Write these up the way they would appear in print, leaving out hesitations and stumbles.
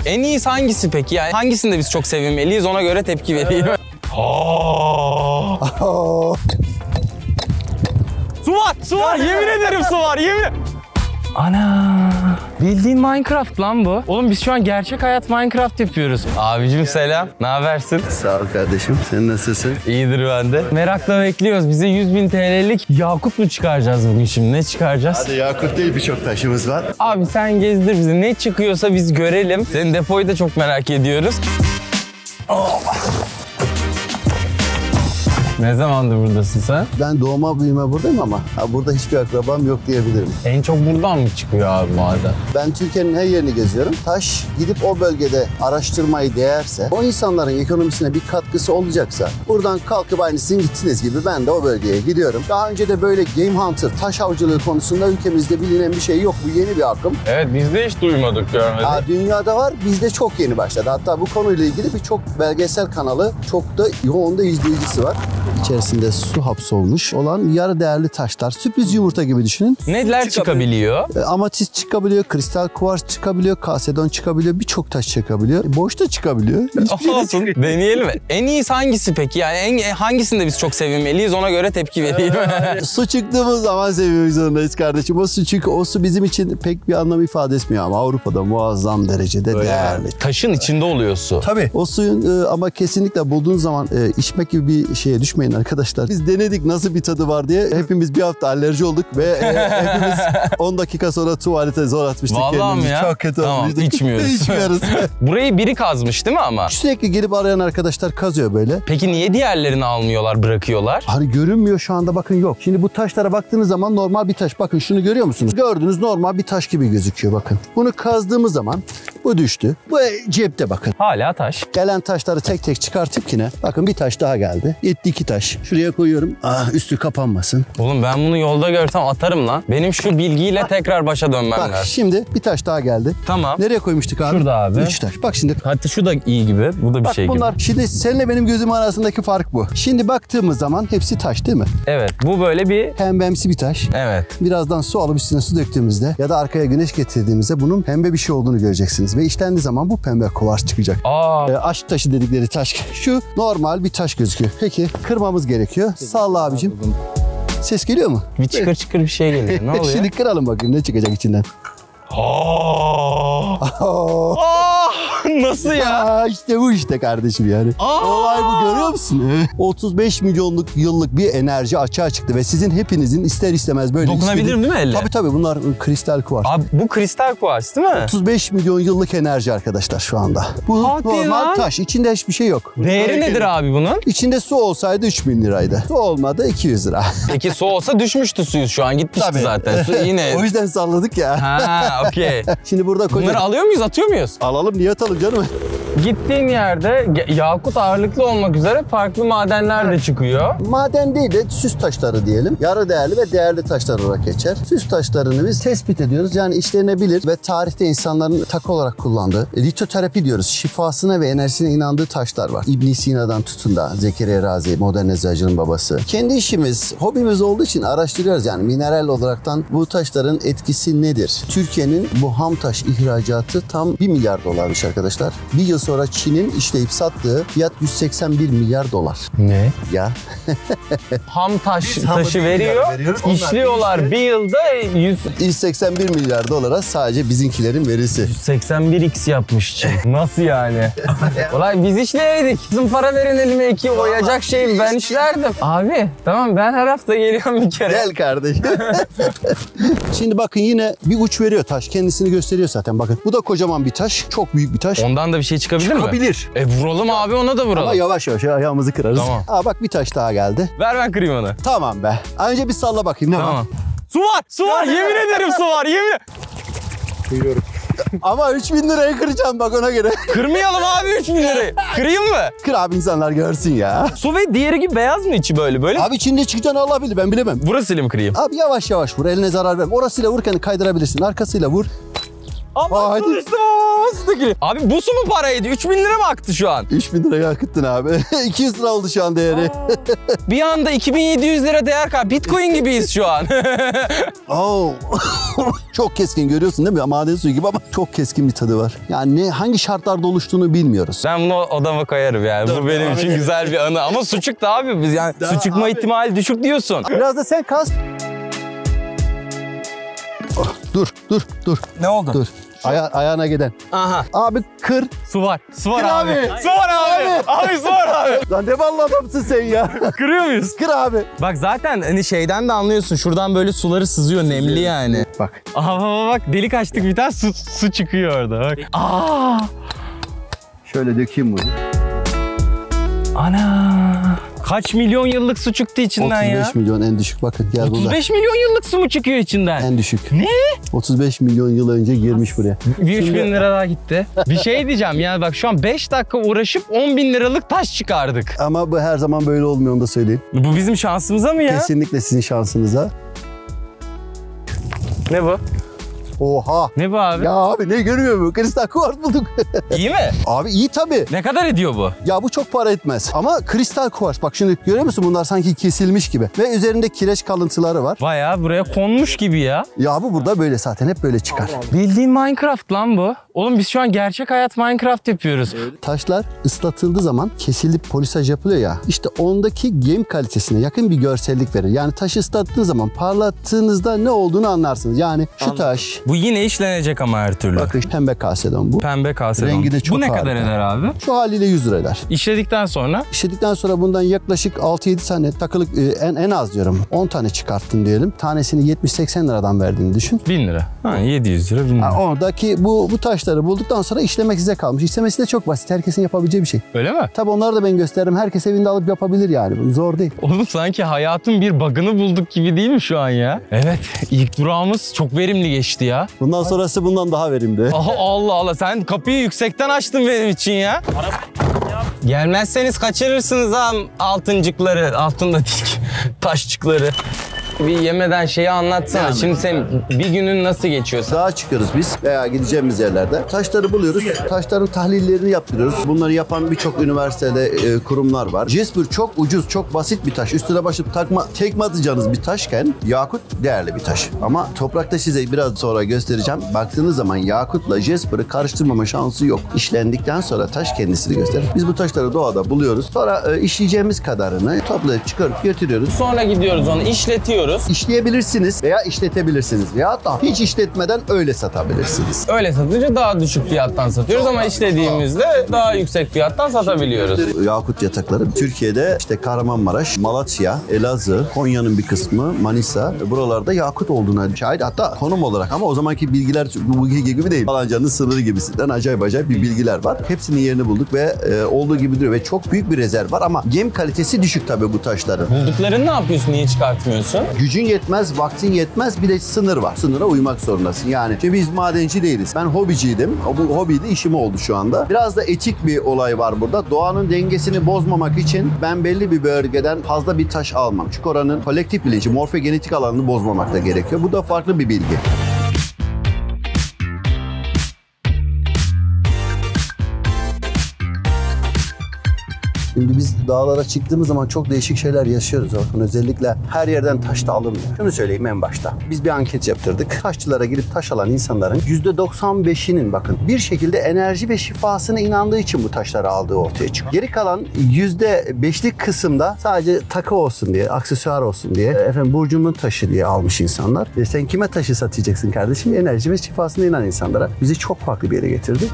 En iyisi hangisi peki? Yani hangisinde biz çok sevinmeliyiz, ona göre tepki vereyim. Su var, su var. Yemin ederim su var, yemin. Ana! Bildiğin Minecraft lan bu. Oğlum biz şu an gerçek hayat Minecraft yapıyoruz. Abicim selam. Ne habersin? Sağ ol kardeşim. Sen nasılsın? İyidir ben de. Merakla bekliyoruz. Bize 100.000 TL'lik yakut mu çıkaracağız bugün şimdi? Ne çıkaracağız? Hadi yakut değil, birçok taşımız var. Abi sen gezdir bizi. Ne çıkıyorsa biz görelim. Senin depoyu da çok merak ediyoruz. Oh. Ne zamandır buradasın sen? Ben doğma büyüme buradayım ama burada hiçbir akrabam yok diyebilirim. En çok buradan mı çıkıyor abi maden? Ben Türkiye'nin her yerini geziyorum. Taş gidip o bölgede araştırmayı değerse, o insanların ekonomisine bir katkısı olacaksa, buradan kalkıp aynı sizin gittiğiniz gibi ben de o bölgeye gidiyorum. Daha önce de böyle game hunter, taş avcılığı konusunda ülkemizde bilinen bir şey yok. Bu yeni bir akım. Evet, biz de hiç duymadık, görmedik. Dünyada var, bizde çok yeni başladı. Hatta bu konuyla ilgili birçok belgesel kanalı, çok da yoğun da izleyicisi var. İçerisinde su hapsolmuş olan yarı değerli taşlar. Sürpriz yumurta gibi düşünün. Neler çıkabiliyor? Amatist çıkabiliyor, kristal kuvars çıkabiliyor, kalsedon çıkabiliyor, birçok taş çıkabiliyor. Boş da çıkabiliyor. Olsun, deneyelim. En iyisi hangisi peki? Yani hangisinde biz çok sevinmeliyiz, ona göre tepki vereyim. Su çıktığımız zaman sevmek zorundayız kardeşim. O su, çünkü o su bizim için pek bir anlam ifade etmiyor ama Avrupa'da muazzam derecede değerli. Taşın içinde oluyor su. Tabii. O suyun ama kesinlikle bulduğun zaman içmek gibi bir şeye düşmeyin arkadaşlar. Biz denedik nasıl bir tadı var diye. Hepimiz bir hafta alerji olduk ve hepimiz 10 dakika sonra tuvalete zor atmıştık. Vallahi mi ya? Çok kötü olmuştuk. İçmiyoruz. İçmiyoruz. Burayı biri kazmış değil mi ama? Sürekli gelip arayan arkadaşlar kazıyor böyle. Peki niye diğerlerini almıyorlar, bırakıyorlar? Hani görünmüyor şu anda, bakın yok. Şimdi bu taşlara baktığınız zaman normal bir taş. Bakın şunu görüyor musunuz? Gördüğünüz normal bir taş gibi gözüküyor bakın. Bunu kazdığımız zaman bu düştü. Bu cepte bakın. Hala taş. Gelen taşları tek tek çıkartıp yine bakın bir taş daha geldi. Yetti 2 taş. Şuraya koyuyorum. Üstü kapanmasın. Oğlum ben bunu yolda görsem atarım lan. Benim şu bilgiyle tekrar başa dönmem lazım. Bak şimdi bir taş daha geldi. Tamam. Nereye koymuştuk abi? Şurada abi. 3 taş. Bak şimdi. Hatta şu da iyi gibi. Bu da bir Bak şey bunlar, gibi. şimdi seninle benim gözüm arasındaki fark bu. Şimdi baktığımız zaman hepsi taş değil mi? Evet. Bu böyle bir... Pembemsi bir taş. Evet. Birazdan su alıp üstüne su döktüğümüzde ya da arkaya güneş getirdiğimizde bunun pembe bir şey olduğunu göreceksiniz. Ve işlendiği zaman bu pembe kuvars çıkacak. Aşk taşı dedikleri taş. Şu normal bir taş gözüküyor. Peki kırmamız gerekiyor. Salla abicim. Ses geliyor mu? Bir çıkır çıkır bir şey geliyor. Ne oluyor? Şimdi kıralım bakayım ne çıkacak içinden. Nasıl ya? İşte bu işte kardeşim yani. Olay bu, görüyor musun? 35 milyonluk yıllık bir enerji açığa çıktı ve sizin hepinizin ister istemez böyle... Dokunabilirim değil mi elle? Tabii bunlar kristal kuvars. Abi bu kristal kuvars değil mi? 35 milyon yıllık enerji arkadaşlar şu anda. Bu Hadi normal lan. taş. İçinde hiçbir şey yok. Değeri nedir abi bunun? İçinde su olsaydı 3.000 liraydı. Su olmadı 200 lira. Peki su olsa düşmüştü suyuz şu an. Gitmişti Tabii. zaten. Su yine... O yüzden salladık ya. Ha, okey. Şimdi burada koyacağız. Bunları alıyor muyuz, atıyor muyuz? Alalım, niye atalım canım? Gittiğin yerde yakut ağırlıklı olmak üzere farklı madenler de çıkıyor. Maden değil de süs taşları diyelim. Yarı değerli ve değerli taşlar olarak geçer. Süs taşlarını biz tespit ediyoruz. Yani işlenebilir ve tarihte insanların takı olarak kullandığı, litoterapi diyoruz. Şifasına ve enerjisine inandığı taşlar var. İbn Sina'dan tutun da Zekeriya Razi, modern eczacının babası. Kendi işimiz, hobimiz olduğu için araştırıyoruz. Yani mineral olaraktan bu taşların etkisi nedir? Türkiye'nin bu ham taş ihracatı tam 1 milyar dolarmış arkadaşlar. Bir yıl sonra Çin'in işleyip sattığı fiyat 181 milyar dolar. Ne? Ya. Ham taşı veriyor, işliyorlar bir yılda 181 milyar dolara sadece bizimkilerin verisi. 181x yapmış Çin. Nasıl yani? Olay biz işleyeydik. Bizim para verin elime 2 oyacak şeyim ben işlerdim. Abi tamam ben her hafta geliyorum bir kere. Gel kardeşim. Şimdi bakın yine bir uç veriyor taş. Kendisini gösteriyor zaten bakın. Bu da kocaman bir taş. Çok büyük bir taş. Ondan da bir şey çıkabilir mi? Çıkabilir. Vuralım abi, ona da vuralım. Ama yavaş yavaş ayağımızı kırarız. Tamam. Bak bir taş daha geldi. Ver ben kırayım onu. Tamam be. Önce bir salla bakayım ne var? Tamam. Su var! Su var! Yemin ederim su var! Yemin Kırıyorum. Ama 3.000 liraya kıracağım bak ona göre. Kırmayalım abi 3.000 lirayı. Kırayım mı? Kır abi, insanlar görsün ya. Su ve diğeri gibi beyaz mı içi böyle? Abi içinde çıkacağını Allah bilir, ben bilemem. Burasıyla mı kırayım? Abi yavaş yavaş vur, eline zarar verme. Orasıyla vurken kaydırabilirsin. Arkasıyla vur. Ama Hadi. su içtim ama su dökülüyor. Abi bu su mu paraydı? 3000 lira mı aktı şu an? 3000 liraya akıttın abi. 200 lira oldu şu an değeri. Bir anda 2700 lira değer kaybetti. Bitcoin gibiyiz şu an. Oh. Çok keskin, görüyorsun değil mi? Maden suyu gibi ama çok keskin bir tadı var. Yani hangi şartlarda oluştuğunu bilmiyoruz. Ben bunu odama koyarım yani. Bu benim için güzel bir anı. Ama su çıktı abi. Biz yani su çıkma ihtimali düşük diyorsun. Biraz da sen kas. Oh, dur. Ne oldu? Dur. Ayağına giden. Aha. Abi kır. Su var. Su var Kır abi. abi. Su var abi. Abi su var abi. Lan ne ballı adamsın sen ya. Kırıyor muyuz? Kır abi. Bak zaten hani şeyden de anlıyorsun. Şuradan böyle suları sızıyor. Nemli yani. Bak. Aha bak delik açtık bir tane su çıkıyor orada. Bak. Aa! Şöyle dökeyim bunu. Ana! Kaç milyon yıllık su çıktı içinden 35 ya? milyon en düşük, bakın gel burada. 35 milyon yıllık su mu çıkıyor içinden? En düşük. Ne? 35 milyon yıl önce girmiş buraya. Bir 3 bin lira daha gitti. Bir şey diyeceğim yani bak şu an 5 dakika uğraşıp 10 bin liralık taş çıkardık. Ama bu her zaman böyle olmuyor, onu da söyleyeyim. Bu bizim şansımıza mı ya? Kesinlikle sizin şansınıza. Ne bu? Oha. Ne bu abi? Ya abi ne görmüyor mu? Kristal kuvars bulduk. İyi mi? Abi iyi tabii. Ne kadar ediyor bu? Ya bu çok para etmez. Ama kristal kuvars. Bak şimdi görüyor musun? Bunlar sanki kesilmiş gibi. Ve üzerinde kireç kalıntıları var. Bayağı buraya konmuş gibi ya. Ya bu burada böyle zaten. Hep böyle çıkar. Bildiğin Minecraft lan bu. Oğlum biz şu an gerçek hayat Minecraft yapıyoruz. Taşlar ıslatıldığı zaman kesilip polisaj yapılıyor ya. İşte ondaki game kalitesine yakın bir görsellik verir. Yani taşı ıslattığınız zaman parlattığınızda ne olduğunu anlarsınız. Yani şu taş. Bu yine işlenecek ama her türlü. Bakın pembe kasedon bu. Pembe kasedon. Rengi de çok Bu ne harika. kadar eder abi? Şu haliyle 100 lira eder. İşledikten sonra? İşledikten sonra bundan yaklaşık 6-7 tane takılık en az diyorum 10 tane çıkarttın diyelim. Tanesini 70-80 liradan verdiğini düşün. 1000 lira. Ha, 700 lira 1000 lira. Oradaki bu taşları bulduktan sonra işlemek size kalmış. İşlemesi de çok basit. Herkesin yapabileceği bir şey. Öyle mi? Tabii onları da ben gösteririm. Herkes evinde alıp yapabilir yani. Bu zor değil. Oğlum sanki hayatın bir bug'ını bulduk gibi değil mi şu an ya? Evet. İlk durağımız çok verimli geçti ya. Bundan sonrası bundan daha verimli. Aha Allah Allah sen kapıyı yüksekten açtın benim için ya. Gelmezseniz kaçırırsınız ha altıncıkları, altında değil taşçıkları. Bir yemeden şeyi anlatsana. Şimdi sen bir günün nasıl geçiyor? Dağa çıkıyoruz biz veya gideceğimiz yerlerde. Taşları buluyoruz. Taşların tahlillerini yaptırıyoruz. Bunları yapan birçok üniversitede kurumlar var. Jasper çok ucuz, çok basit bir taş. Üstüne başıp tekme atacağınız bir taşken yakut değerli bir taş. Ama toprakta size biraz sonra göstereceğim. Baktığınız zaman yakutla Jasper'ı karıştırmama şansı yok. İşlendikten sonra taş kendisini gösterir. Biz bu taşları doğada buluyoruz. Sonra işleyeceğimiz kadarını toplayıp çıkarıp götürüyoruz. Sonra gidiyoruz onu işletiyoruz. İşleyebilirsiniz veya işletebilirsiniz veya da hiç işletmeden öyle satabilirsiniz. Öyle satınca daha düşük fiyattan satıyoruz ama işlediğimizde daha yüksek fiyattan satabiliyoruz. Yakut yatakları Türkiye'de işte Kahramanmaraş, Malatya, Elazığ, Konya'nın bir kısmı, Manisa buralarda yakut olduğuna şahit. Hatta konum olarak ama o zamanki bilgiler bugünkü gibi değil. Falancanın sınırı gibisinden acayip bir bilgiler var. Hepsinin yerini bulduk ve olduğu gibi duruyor ve çok büyük bir rezerv var ama gem kalitesi düşük tabii bu taşların. Bulduklarını ne yapıyorsun? Niye çıkartmıyorsun? Gücün yetmez, vaktin yetmez, bir de sınır var. Sınıra uymak zorundasın. Yani şimdi biz madenci değiliz. Ben hobiciydim. Bu hobiydi, işim oldu şu anda. Biraz da etik bir olay var burada. Doğanın dengesini bozmamak için ben belli bir bölgeden fazla bir taş almam. Çünkü oranın kolektif bilinci, morfogenetik alanını bozmamak da gerekiyor. Bu da farklı bir bilgi. Şimdi biz dağlara çıktığımız zaman çok değişik şeyler yaşıyoruz. Bakın özellikle her yerden taş da alınmıyor. Şunu söyleyeyim en başta. Biz bir anket yaptırdık. Taşçılara girip taş alan insanların %95'inin bakın bir şekilde enerji ve şifasına inandığı için bu taşları aldığı ortaya çıkıyor. Geri kalan %5'lik kısımda sadece takı olsun diye, aksesuar olsun diye, burcumun taşı diye almış insanlar. Sen kime taşı satacaksın kardeşim? Enerji ve şifasına inanan insanlara. Bizi çok farklı bir yere getirdi.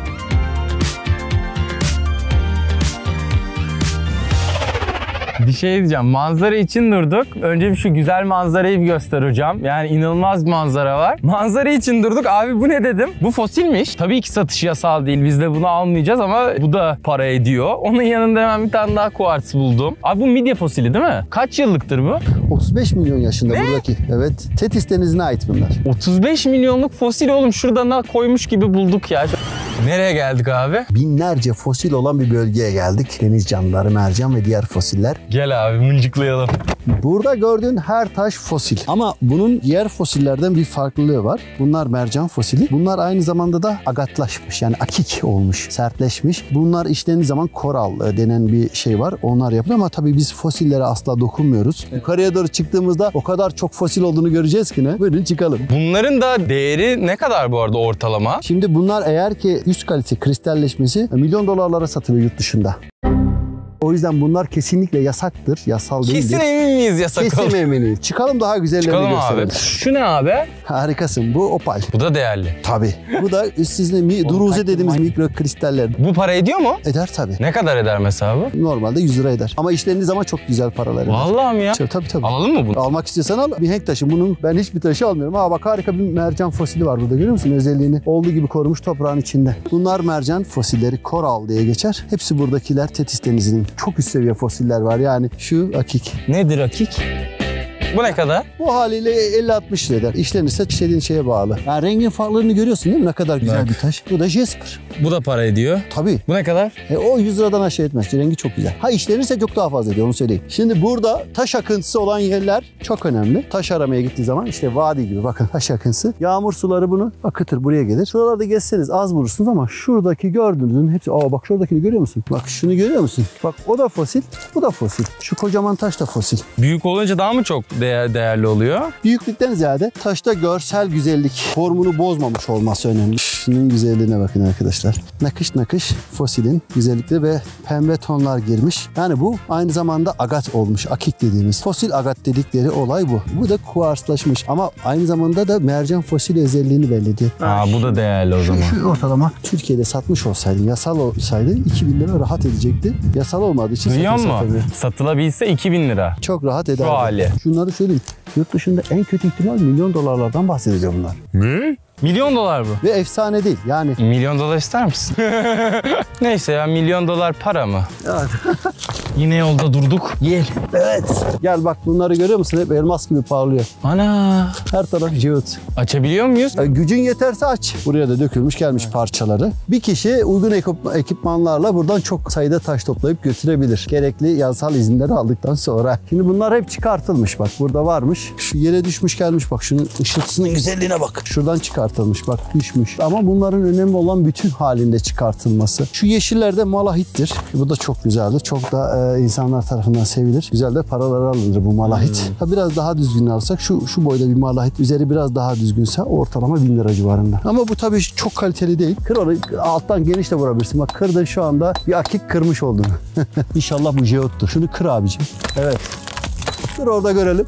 Bir şey diyeceğim. Manzara için durduk. Önce bir şu güzel manzarayı bir göster hocam. Yani inanılmaz bir manzara var. Manzara için durduk. Abi bu ne dedim? Bu fosilmiş. Tabii ki satışı yasal değil. Biz de bunu almayacağız ama bu da para ediyor. Onun yanında hemen bir tane daha kuartz buldum. Abi bu midye fosili değil mi? Kaç yıllıktır bu? 35 milyon yaşında buradaki. Evet. Tetis denizine ait bunlar. 35 milyonluk fosil oğlum. Şuradan koymuş gibi bulduk ya. Nereye geldik abi? Binlerce fosil olan bir bölgeye geldik. Deniz canlıları, mercan ve diğer fosiller. Gel abi mıncıklayalım. Burada gördüğün her taş fosil. Ama bunun diğer fosillerden bir farklılığı var. Bunlar mercan fosili. Bunlar aynı zamanda da agatlaşmış. Yani akik olmuş, sertleşmiş. Bunlar işlendiği zaman koral denen bir şey var. Onlar yapılıyor ama tabii biz fosillere asla dokunmuyoruz. Yukarıya doğru çıktığımızda o kadar çok fosil olduğunu göreceğiz ki ne? Buyurun çıkalım. Bunların da değeri ne kadar bu arada ortalama? Şimdi bunlar eğer ki üst kalite kristalleşmesi milyon dolarlara satılıyor yurt dışında. O yüzden bunlar kesinlikle yasaktır. Yasal değildir. Kesin emin miyiz yasak Kesin olduğunu? eminiz. Çıkalım daha güzellerini gösterelim. Abi. Şu ne abi? Harikasın. Bu opal. Bu da değerli. Tabii. Bu da üstsizde duruze dediğimiz mikro kristaller. Bu para ediyor mu? Eder tabii. Ne kadar eder mesela bu? Normalde 100 lira eder. Ama işlendiği zaman çok güzel paralar eder. Vallahi mi ya? Tabii. Alalım mı bunu? Almak istiyorsan al. Mihenk taşı. Bunun ben hiçbir taşı almıyorum. Bak harika bir mercan fosili var burada. Görüyor musun? Özelliğini olduğu gibi korumuş toprağın içinde. Bunlar mercan fosilleri. Koral diye geçer. Hepsi buradakiler Tetis Denizi'nin çok üst seviye fosiller var. Yani şu akik. Nedir akik? Bu ne kadar? Bu haliyle 50-60 lira eder. İşlenirse istediğin şeye bağlı. Yani rengin farklılığını görüyorsun değil mi? Ne kadar güzel bir taş. Bu da jasper. Bu da para ediyor. Tabii. Bu ne kadar? O 100 liradan aşağı etmez. Rengi çok güzel. Ha işlenirse çok daha fazla ediyor onu söyleyeyim. Şimdi burada taş akıntısı olan yerler çok önemli. Taş aramaya gittiği zaman işte vadi gibi bakın taş akıntısı. Yağmur suları bunu akıtır buraya gelir. Şuralarda gezseniz az bulursunuz ama şuradaki gördüğünüzün hepsi... Bak şuradakini görüyor musun? Bak şunu görüyor musun? Bak o da fosil, bu da fosil. Şu kocaman taş da fosil. Büyük olunca daha mı çok değerli oluyor? Büyüklükten ziyade taşta görsel güzellik, formunu bozmamış olması önemli. Şunun güzelliğine bakın arkadaşlar. Nakış nakış fosilin güzellikleri ve pembe tonlar girmiş. Yani bu aynı zamanda agat olmuş. Akik dediğimiz. Fosil agat dedikleri olay bu. Bu da kuarslaşmış ama aynı zamanda da mercan fosil özelliğini belli ediyor. Bu da değerli o zaman. Şu ortalama Türkiye'de satmış olsaydı, yasal olsaydı 2000 lira rahat edecekti. Yasal olmadığı için Duyuyor musun? Satılabilse 2000 lira. Çok rahat eder. Şu hali. Şunları söyleyeyim. Yurt dışında en kötü ihtimal milyon dolarlardan bahsediyor bunlar. Ne? Milyon dolar bu. Ve efsane değil yani. Milyon dolar ister misin? Neyse ya milyon dolar para mı? Evet. Yine yolda durduk. Gel. Evet. Gel bak bunları görüyor musun? Hep elmas gibi parlıyor. Ana. Her taraf cıvıt. Açabiliyor muyuz? Gücün yeterse aç. Buraya da dökülmüş gelmiş parçaları. Bir kişi uygun ekipmanlarla buradan çok sayıda taş toplayıp götürebilir. Gerekli yasal izinleri aldıktan sonra. Şimdi bunlar hep çıkartılmış bak. Burada varmış. Şu yere düşmüş gelmiş bak. Şunun ışıltısının güzelliğine bak. Şuradan çıkartılmış bak düşmüş. Ama bunların önemli olan bütün halinde çıkartılması. Şu yeşiller de malahittir. Bu da çok güzeldir. Çok da insanlar tarafından sevilir. Güzel de paralar alınır bu malahit. Biraz daha düzgün alsak şu boyda bir malahit üzeri biraz daha düzgünse ortalama 1000 lira civarında. Ama bu tabii çok kaliteli değil. Kır onu alttan geniş de vurabilirsin. Bak kırdın şu anda bir akik kırmış oldun. İnşallah bu jeottur. Şunu kır abicim. Evet. Dur orada görelim.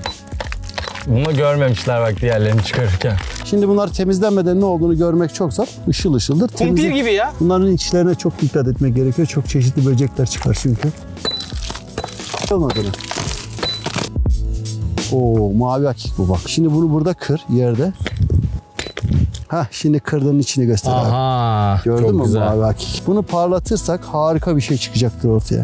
Bunu görmemişler bak diğerlerini çıkarırken. Şimdi bunlar temizlenmeden ne olduğunu görmek çok zor. Işıl ışıldır. Kumpir gibi ya. Bunların içlerine çok dikkat etmek gerekiyor. Çok çeşitli böcekler çıkar çünkü. Olmadı mı? Oo mavi akik bu bak. Şimdi bunu burada kır yerde. Şimdi kırdığın içini göster abi. Aha. Gördün mü güzel. mavi akik? Bunu parlatırsak harika bir şey çıkacaktır ortaya.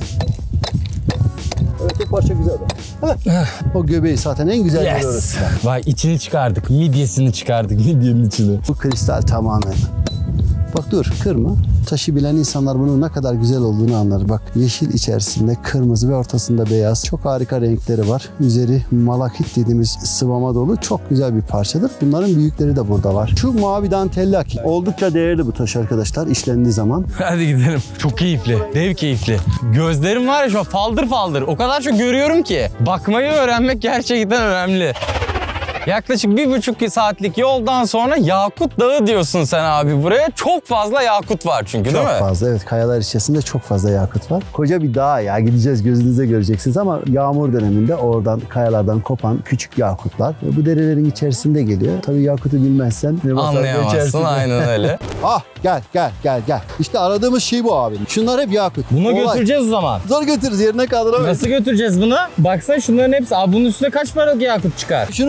Evet o parça güzel bak. O göbeği zaten en güzel yeri orası. Vay içini çıkardık. Midyesini çıkardık. Midyenin içini. Bu kristal tamamen. Bak dur kırma. Taşı bilen insanlar bunun ne kadar güzel olduğunu anlar. Bak yeşil içerisinde kırmızı ve ortasında beyaz. Çok harika renkleri var. Üzeri malakit dediğimiz sıvama dolu. Çok güzel bir parçadır. Bunların büyükleri de burada var. Şu mavi dantelli akik. Oldukça değerli bu taş arkadaşlar işlendiği zaman. Hadi gidelim. Çok keyifli. Dev keyifli. Gözlerim var ya şu an faldır faldır. O kadar çok görüyorum ki. Bakmayı öğrenmek gerçekten önemli. Yaklaşık 1,5 saatlik yoldan sonra Yakut Dağı diyorsun sen abi buraya. Çok fazla yakut var çünkü değil mi? Çok fazla evet. Kayalar içerisinde çok fazla yakut var. Koca bir dağ ya. Gideceğiz gözünüze göreceksiniz ama yağmur döneminde oradan kayalardan kopan küçük yakutlar. Bu derelerin içerisinde geliyor. Tabii yakutu bilmezsen ne anlayamazsın aynen öyle. Gel. İşte aradığımız şey bu abi. Şunlar hep yakut. Bunu götüreceğiz o zaman. Zor götürürüz yerine kaldıramayız. Nasıl götüreceğiz bunu? Baksana şunların hepsi. Abi bunun üstüne kaç paralık yakut çıkar? Şunu söyleyeyim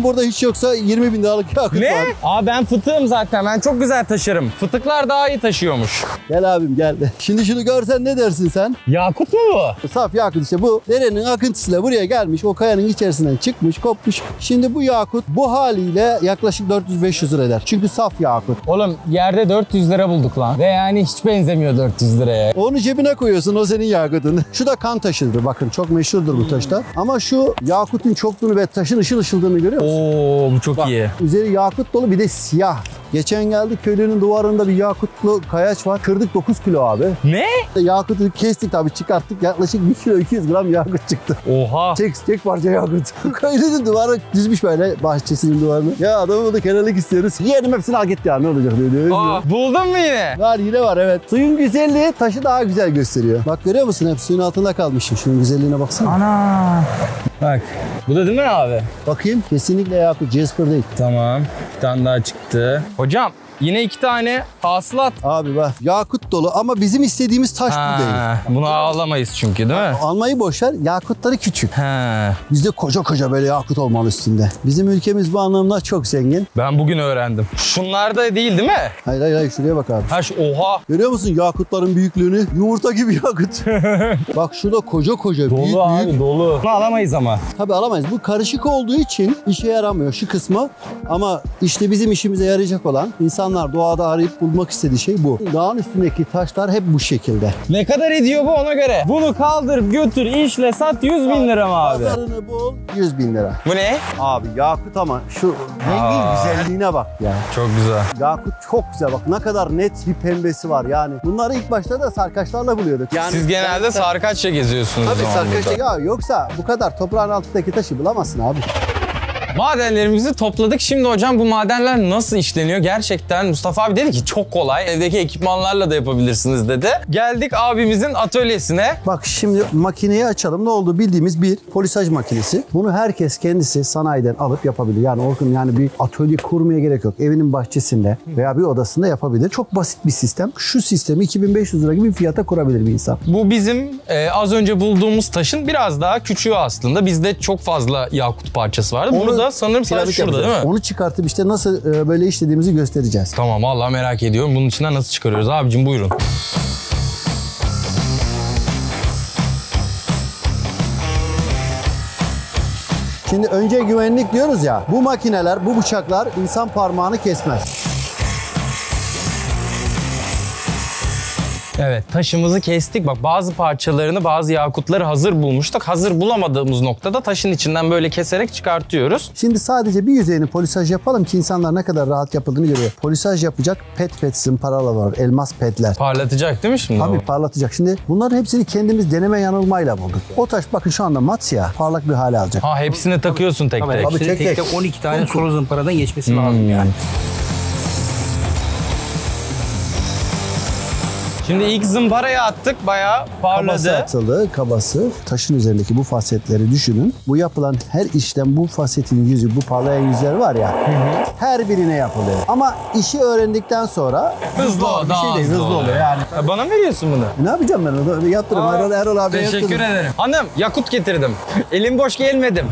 burada hiç yoksa 20 bin liralık yakıt Ne? var. Aa ben fıtığım zaten. Ben çok güzel taşırım. Fıtıklar daha iyi taşıyormuş. Gel abim gel. Şimdi şunu görsen ne dersin sen? Yakut mu bu? Saf yakut işte bu. Derenin akıntısıyla buraya gelmiş. O kayanın içerisinden çıkmış, kopmuş. Şimdi bu yakut bu haliyle yaklaşık 400-500 lira eder. Çünkü saf yakut. Oğlum yerde 400 lira bulduk lan. Ve yani hiç benzemiyor 400 liraya. Onu cebine koyuyorsun, o senin yakutun. Şu da kan taşıdır. Bakın çok meşhurdur bu taşlar. Ama şu yakutun çokluğunu ve taşın ışıl ışıldığını görüyor musun? Oo bu çok iyi. Üzeri yakut dolu, bir de siyah. Geçen geldik, köylünün duvarında bir yakutlu kayaç var. Kırdık 9 kilo abi. Ne? Yakutu kestik tabii, çıkarttık. Yaklaşık 1 kilo 200 gram yakut çıktı. Oha. Çek parça yakut. Köylünün duvarı düzmüş böyle, bahçesinin duvarını. Ya adamı da kenarlık istiyoruz. Yiyelim hepsini al git ya, ne olacak diyor. Aa, buldun mu yine? Var, yine var evet. Suyun güzelliği taşı daha güzel gösteriyor. Bak görüyor musun, hep suyun altında kalmışım. Şunun güzelliğine baksana. Ana. Bak. Bu da değil mi abi? Bakayım, kesinlikle yakut, Jasper değil. Tamam. Bir tane daha çıktı. Hocam yine 2 tane hasılat. Abi bak, yakut dolu ama bizim istediğimiz taş bu değil. Bunu alamayız çünkü değil mi? Almayı boşver, yakutları küçük. He. Bizde koca koca böyle yakut olmalı üstünde. Bizim ülkemiz bu anlamda çok zengin. Ben bugün öğrendim. Şunlar da değil mi? Hayır şuraya bak abi. Ha oha. Görüyor musun yakutların büyüklüğünü? Yumurta gibi yakut. Bak şurada koca koca Dolu büyük abi büyük. dolu. Bunu alamayız ama. Tabii alamayız. Bu karışık olduğu için işe yaramıyor şu kısmı. Ama işte bizim işimize yarayacak olan, insanlar doğada arayıp bulmak istediği şey bu. Dağın üstündeki taşlar hep bu şekilde. Ne kadar ediyor bu ona göre? Bunu kaldır götür işle sat 100 bin lira mı abi? Pazarını bul, 100 bin lira. Bu ne? Abi yakut ama şu rengin güzelliğine bak ya. Çok güzel. Yakut çok güzel, bak ne kadar net bir pembesi var yani. Bunları ilk başta da sarkaçlarla buluyorduk. Yani Siz genelde sarkaçla geziyorsunuz. tabii o zaman burada. sarkaçla, ya yoksa bu kadar toprağın altındaki taşı bulamazsın abi. Madenlerimizi topladık. Şimdi hocam bu madenler nasıl işleniyor? Gerçekten Mustafa abi dedi ki çok kolay. Evdeki ekipmanlarla da yapabilirsiniz dedi. Geldik abimizin atölyesine. Bak şimdi makineyi açalım. Ne oldu? Bildiğimiz bir polisaj makinesi. Bunu herkes kendisi sanayiden alıp yapabilir. Yani Orkun, yani bir atölye kurmaya gerek yok. Evinin bahçesinde veya bir odasında yapabilir. Çok basit bir sistem. Şu sistemi 2500 lira gibi bir fiyata kurabilir bir insan. Bu bizim az önce bulduğumuz taşın biraz daha küçüğü aslında. Bizde çok fazla yakut parçası vardı. Bunu da sanırım sadece şurada yapacağız. değil mi? Onu çıkartıp işte nasıl böyle işlediğimizi göstereceğiz. Tamam vallahi merak ediyorum. Bunun içinden nasıl çıkarıyoruz? Abicim buyurun. Şimdi önce güvenlik diyoruz ya. Bu makineler, bu bıçaklar insan parmağını kesmez. Evet, taşımızı kestik. Bak bazı parçalarını, bazı yakutları hazır bulmuştuk. Hazır bulamadığımız noktada taşın içinden böyle keserek çıkartıyoruz. Şimdi sadece bir yüzeyini polisaj yapalım ki insanlar ne kadar rahat yapıldığını görüyor. Polisaj yapacak pet zımparalar var, elmas petler. Parlatacak değil mi şimdi? Tabii o? parlatacak. Şimdi bunların hepsini kendimiz deneme yanılmayla bulduk. O taş bakın şu anda mat siyah, parlak bir hale alacak. Ha hepsini takıyorsun tek tek. Tabii, tek Tek tek. 12 tane sulu zımparadan geçmesi lazım yani. Şimdi ilk zımparayı attık, bayağı parladı. Kabası atıldı, kabası. Taşın üzerindeki bu fasetleri düşünün. Bu yapılan her işlem, bu fasetin yüzü, bu parlayan yüzler var ya, her birine yapılıyor. Ama işi öğrendikten sonra Hızlı o, bir daha şey değil, hızlı hızlı oluyor yani. Bana mı veriyorsun bunu? Ne yapacağım ben onu? Yaptırım. Erol abi Teşekkür yaptırdım. ederim. Hanım yakut getirdim. Elim boş gelmedim.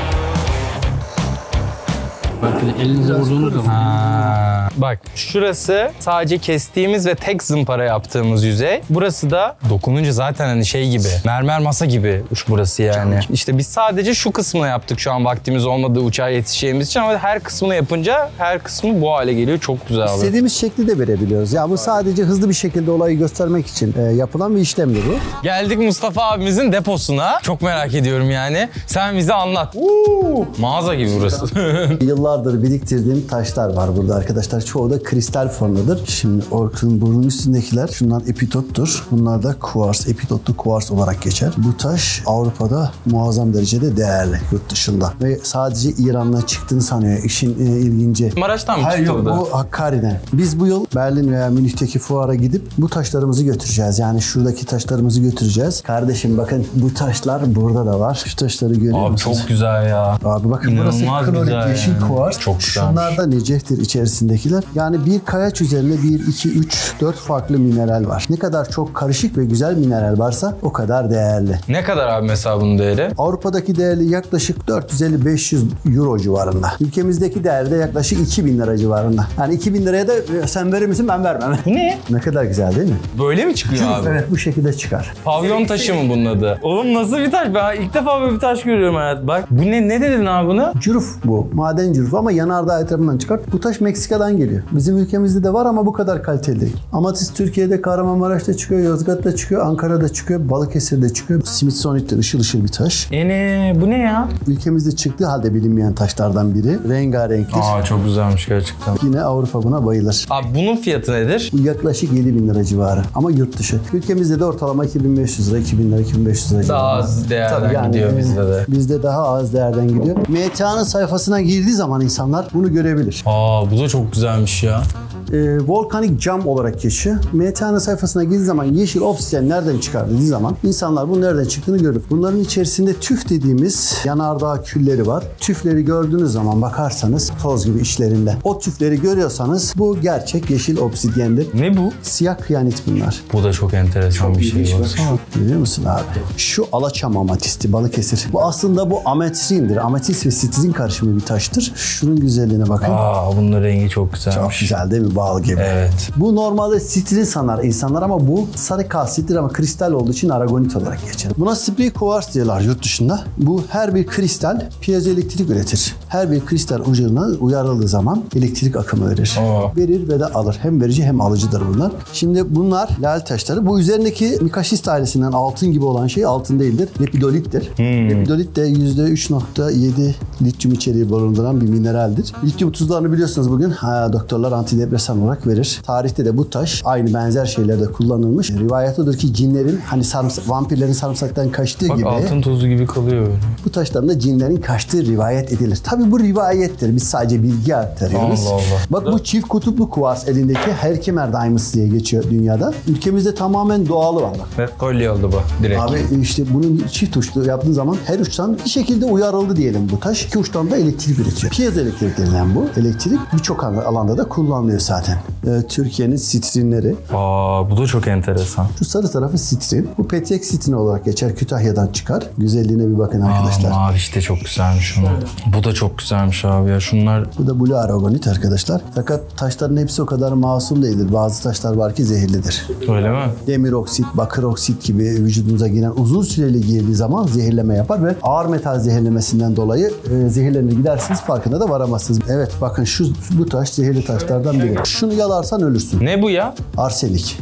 Bakın elinize vurduğunuz zaman. Bak şurası sadece kestiğimiz ve tek zımpara yaptığımız yüzey. Burası da dokununca zaten hani şey gibi, mermer masa gibi burası yani. İşte biz sadece şu kısmını yaptık şu an vaktimiz olmadığı uçağa yetişeceğimiz için, ama her kısmını yapınca her kısmı bu hale geliyor. Çok güzel abi. İstediğimiz şekli de verebiliyoruz. Ya bu sadece hızlı bir şekilde olayı göstermek için yapılan bir işlemdir bu. Geldik Mustafa abimizin deposuna. Çok merak ediyorum yani. Sen bize anlat. Mağaza gibi burası. Yıllardır biriktirdiğim taşlar var burada arkadaşlar. Çoğu da kristal formdadır. Şimdi Orkun burnun üstündekiler şunlar epitottur. Bunlar da kuvars, epitotlu kuvars olarak geçer. Bu taş Avrupa'da muazzam derecede değerli yurt dışında. Ve sadece İran'dan çıktığını sanıyor. İşin ilginci. Maraş'tan mı Hayır çıktı yok, bu da? bu Hakkari'den. Biz bu yıl Berlin veya Münih'teki fuara gidip bu taşlarımızı götüreceğiz. Yani şuradaki taşlarımızı götüreceğiz. Kardeşim bakın bu taşlar burada da var. Şu taşları görüyor Abi musunuz? çok güzel ya. Abi bakın İnanılmaz burası klorit, güzel yeşil yani. kuvars. kuvars. Çok güzelmiş. Şunlar da Necef'tir içerisindekiler. Yani bir kayaç üzerinde 1, 2, 3, 4 farklı mineral var. Ne kadar çok karışık ve güzel mineral varsa o kadar değerli. Ne kadar abi mesela bunun değeri? Avrupa'daki değerli yaklaşık 450-500 euro civarında. Ülkemizdeki değeri de yaklaşık 2000 lira civarında. Yani 2000 liraya da sen verir misin, ben vermem. Bu ne? Ne kadar güzel değil mi? Böyle mi çıkıyor abi? Evet, bu şekilde çıkar. Pavyon taşı mı bunun adı? Oğlum nasıl bir taş? Ben ilk defa böyle bir taş görüyorum hayat. Bak bu ne dedin abi buna? Cüruf bu. Maden cürufu ama yanardağ etrafından çıkar. Bu taş Meksika'dan geliyor. Bizim ülkemizde de var ama bu kadar kaliteli değil. Amatist Türkiye'de, Kahramanmaraş'ta çıkıyor, Yozgat'ta çıkıyor, Ankara'da çıkıyor, Balıkesir'de çıkıyor. Smithsonian'da ışıl bir taş. Bu ne ya? Ülkemizde çıktığı halde bilinmeyen taşlardan biri. Rengarenktir. Çok güzelmiş gerçekten. Yine Avrupa buna bayılır. Abi bunun fiyatı nedir? Bu yaklaşık 7.000 lira civarı ama yurt dışı. Ülkemizde de ortalama 2500 lira, 2000 lira, 2500 lira civarı. Daha az değerden Tabii yani, gidiyor bizde de. Bizde daha az değerden gidiyor. MTA'nın sayfasına girdiği zaman insanlar bunu görebilir. Bu da çok güzelmiş ya. Volkanik cam olarak geçiyor. MTA'nın sayfasına girdiği zaman yeşil obsidyen nereden çıkar dediği zaman insanlar bunun nereden çıktığını görür. Bunların içerisinde tüf dediğimiz yanardağ külleri var. Tüfleri gördüğünüz zaman bakarsanız toz gibi içlerinde. O tüfleri görüyorsanız bu gerçek yeşil obsidyendir. Ne bu? Siyah kıyanit bunlar. Bu da çok enteresan bir şey. Görüyor musun abi? Şu alaçam amatisti, Balıkesir. Bu aslında bu ametrindir. Ametist ve sitrin karışımı bir taştır. Şunun güzelliğine bakın. Bunun rengi çok güzelmiş. Çok güzel değil mi? Bal gibi. Evet. Bu normalde sitrin sanar insanlar ama bu sarı kalsittir ama kristal olduğu için aragonit olarak geçer. Buna sprey kuvars diyorlar yurt dışında. Bu her bir kristal piyezoelektrik üretir. Her bir kristal ucuna uyarıldığı zaman elektrik akımı verir. Verir ve de alır. Hem verici hem alıcıdır bunlar. Şimdi bunlar lal taşları. Bu üzerindeki mikaşist ailesinden altın gibi olan şey altın değildir. Lepidolittir. Lepidolit de %3.7 lityum içeriği barındıran bir mineraldir. Lityum tuzlarını biliyorsunuz bugün doktorlar antidepresan olarak verir. Tarihte de bu taş aynı benzer şeylerde kullanılmış. Rivayet odur ki cinlerin hani vampirlerin sarımsaktan kaçtığı gibi altın tozu gibi kalıyor böyle. bu taşların da cinlerin kaçtığı rivayet edilir. Tabi bu rivayettir. Biz sadece bilgi aktarıyoruz. Allah Allah. Bak bu çift kutuplu kuvars elindeki Herkimer Diamonds diye geçiyor dünyada. Ülkemizde tamamen doğalı var bak. Ve kolye oldu bu direkt. Abi işte bunun çift uçlu yaptığın zaman her uçtan bir şekilde uyarıldı diyelim bu taş. İki uçtan da elektrik üretiyor. Piezoelektrik denilen bu elektrik birçok alanda da kullanılıyor zaten. Türkiye'nin sitrinleri. Bu da çok enteresan. Şu sarı tarafı sitrin. Bu petek sitrin olarak geçer. Kütahya'dan çıkar. Güzelliğine bir bakın arkadaşlar. Mavi işte çok güzelmiş onun. Bu da çok güzelmiş abi ya. Şunlar... Bu da blue aragonit arkadaşlar. Fakat taşların hepsi o kadar masum değildir. Bazı taşlar var ki zehirlidir. Öyle mi? Demir oksit, bakır oksit gibi vücudumuza giren uzun süreli girdiği zaman zehirleme yapar ve ağır metal zehirlemesinden dolayı zehirlenir gidersiniz farkında da varamazsınız. Evet bakın bu taş zehirli taşlardan biri. Şunu yalarsan ölürsün. Ne bu ya? Arsenik.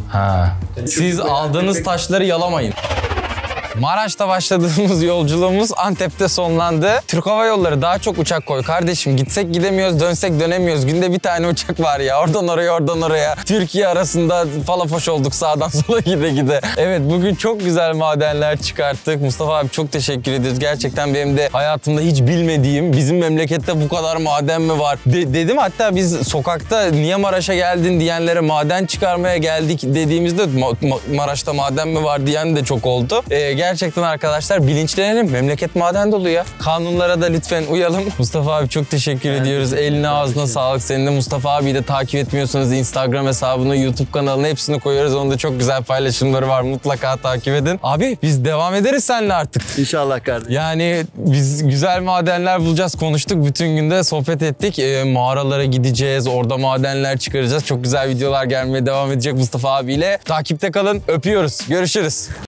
Siz aldığınız taşları yalamayın. Maraş'ta başladığımız yolculuğumuz Antep'te sonlandı. Türk Hava Yolları daha çok uçak koy kardeşim. Gitsek gidemiyoruz, dönsek dönemiyoruz. Günde bir tane uçak var ya. Oradan oraya, oradan oraya. Türkiye arasında falafoş olduk sağdan sola gide. Evet bugün çok güzel madenler çıkarttık. Mustafa abi çok teşekkür ediyoruz. Gerçekten benim de hayatımda hiç bilmediğim, bizim memlekette bu kadar maden mi var dedim. Hatta biz sokakta niye Maraş'a geldin diyenlere maden çıkarmaya geldik dediğimizde Maraş'ta maden mi var diyen de çok oldu. Gerçekten arkadaşlar bilinçlenelim. Memleket maden dolu ya. Kanunlara da lütfen uyalım. Mustafa abi çok teşekkür ediyoruz. Eline ağzına sağlık. Senin de Mustafa abiyi de takip etmiyorsanız Instagram hesabını, YouTube kanalını hepsini koyuyoruz. Onda çok güzel paylaşımları var. Mutlaka takip edin. Abi biz devam ederiz seninle artık. İnşallah kardeşim. Yani biz güzel madenler bulacağız. Konuştuk. Bütün günde sohbet ettik. Mağaralara gideceğiz. Orada madenler çıkaracağız. Çok güzel videolar gelmeye devam edecek Mustafa abiyle. Takipte kalın. Öpüyoruz. Görüşürüz.